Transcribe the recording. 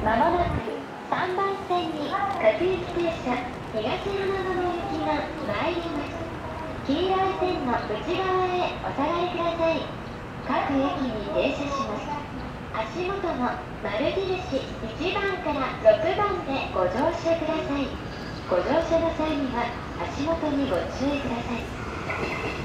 まもなく3番線に各駅停車東浜野行きが参ります。黄色い線の内側へお下がりください。各駅に停車します。足元の丸印1番から6番でご乗車ください。ご乗車の際には足元にご注意ください。